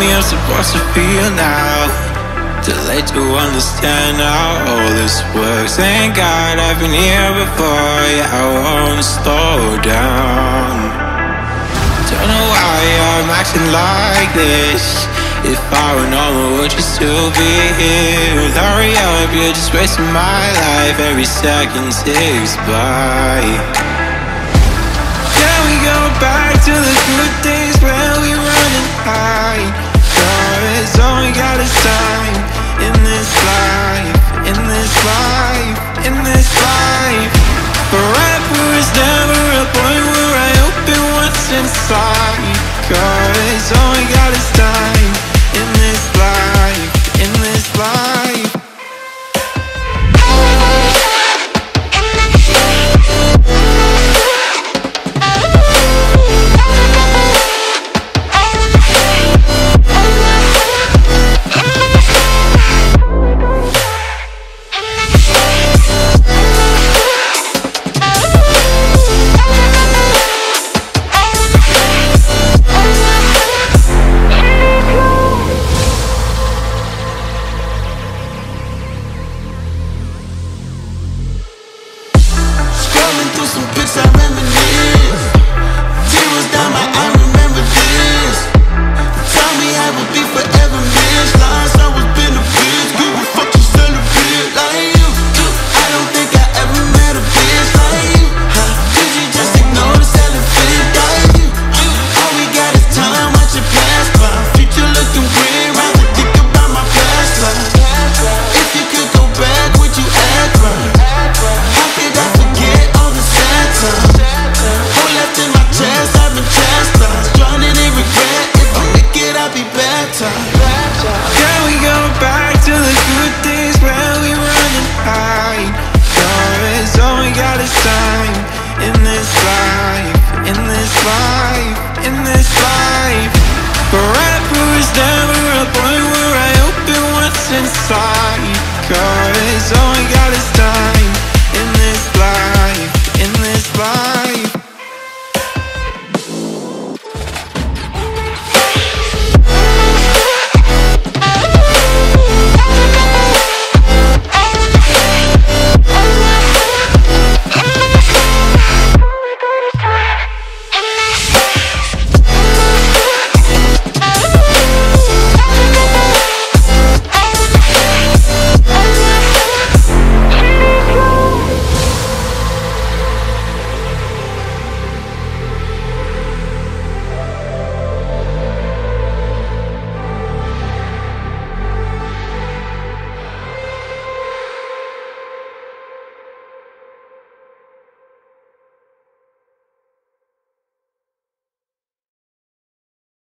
me I'm supposed to feel now. Too late to understand how all this works. Thank God I've been here before. Yeah, I won't slow down. Don't know why I'm acting like this. If I were normal, would you still be here? Hurry up, you're just wasting my life. Every second ticks by. Can we go back to the good days where we run and hide? Cause all we got is time in this life, in this life, in this life. Forever is never a point where I open what's inside. Cause